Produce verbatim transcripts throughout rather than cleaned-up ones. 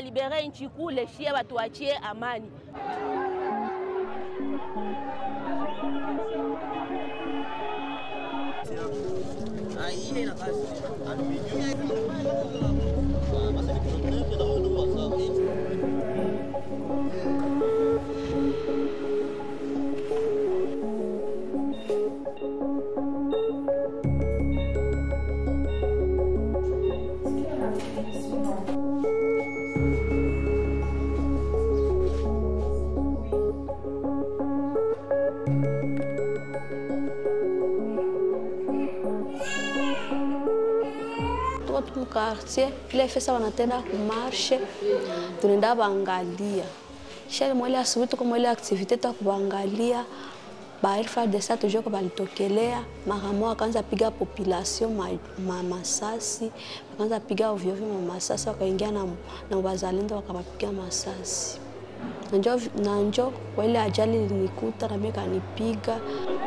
balibere nchi kule, shie watuachie amani. Tuko quartier ile fesa wanatenda kumarshe, tunaenda bangalia shale mwele asubuhi, tuko mwele activite ta kubangalia ba F A R D C tujue kwa balitokelea maramo, akaanza piga population ma, ma masasi, akaanza piga ovyo ovyo ma masasi, wakaingia na na wazalendo wakapiga masasi. Nanjo nanjo wale ajali nikuta na mimi kanipiga.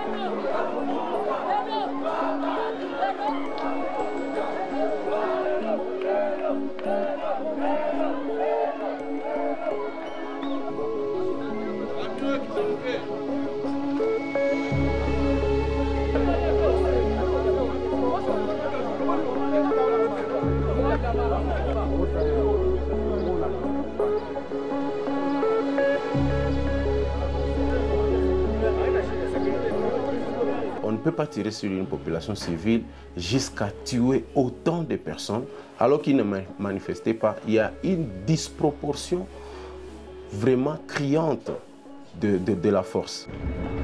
On ne peut pas tirer sur une population civile jusqu'à tuer autant de personnes alors qu'ils ne manifestaient pas. Il y a une disproportion vraiment criante de, de, de la force.